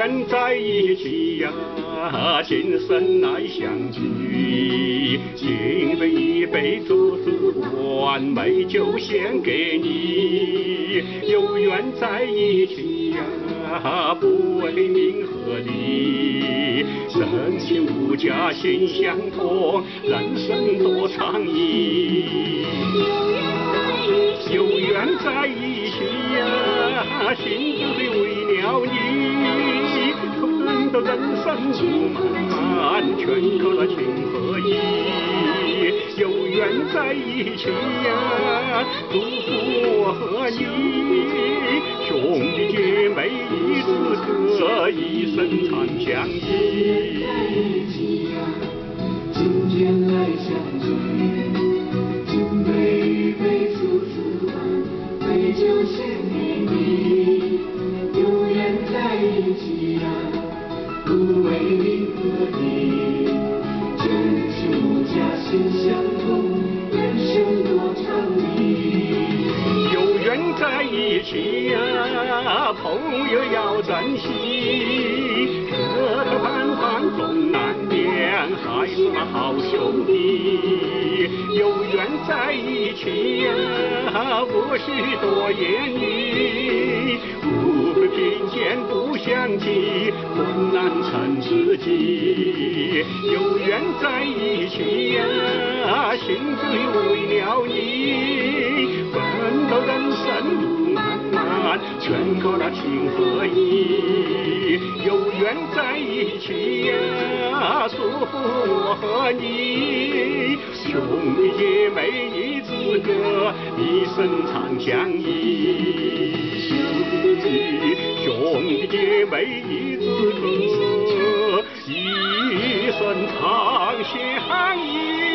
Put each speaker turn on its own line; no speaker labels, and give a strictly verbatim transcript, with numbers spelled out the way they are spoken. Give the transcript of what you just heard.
远在一起呀，今生来相聚。敬杯一杯祝寿完美酒献给你，有缘在一起呀，不为名和利，深情无价心相通，人生多长意。有缘在一起呀，心醉为了你，看到人生路漫漫，全靠那情和义。有缘在一起呀，祝福我和你，兄弟姐妹一字歌，一生长相依。
今天来相聚，敬杯一杯祝寿完美酒献给你，有缘在一起呀，不为名和利，真情无价心相通，人生多长意。
有缘在一起呀，朋友要珍惜，磕磕绊绊总难免，还是那好兄弟。有缘在一起呀，无需多言语，富贵贫贱不相及，困难成知己。有缘在一起呀，心醉为了你，奋斗人生路漫漫，全靠那情和义。有缘在一起呀，祝福我和你，兄弟姐妹一字歌，一生长相依。兄弟姐妹一字歌，一生长相依。